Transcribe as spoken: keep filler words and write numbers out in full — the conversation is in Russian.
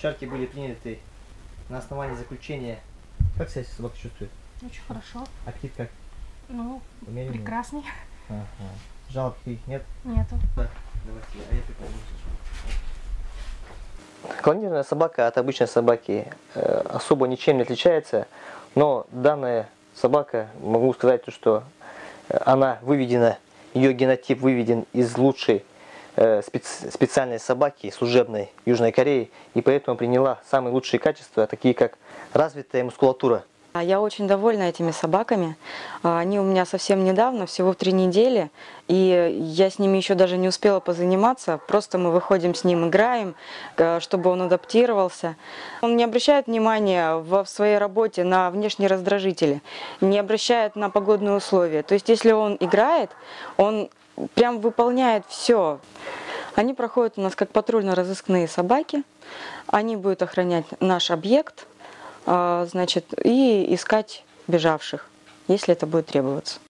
овчарки были приняты на основании заключения. Как себя собака чувствует? Очень хорошо. Аппетит как? Ну, Умеренный? прекрасный. Ага. Жалоб их нет? Нету. Да. Давайте, а я прикольно. Клонированная собака от обычной собаки э, особо ничем не отличается, но данная собака, могу сказать, что она выведена, ее генотип выведен из лучшей э, специ, специальной собаки служебной Южной Кореи, и поэтому приняла самые лучшие качества, такие как развитая мускулатура. Я очень довольна этими собаками. Они у меня совсем недавно, всего в три недели, и я с ними еще даже не успела позаниматься. Просто мы выходим с ним, играем, чтобы он адаптировался. Он не обращает внимания в своей работе на внешние раздражители, не обращает на погодные условия. То есть, если он играет, он прям выполняет все. Они проходят у нас как патрульно-розыскные собаки. Они будут охранять наш объект, значит, и искать бежавших, если это будет требоваться.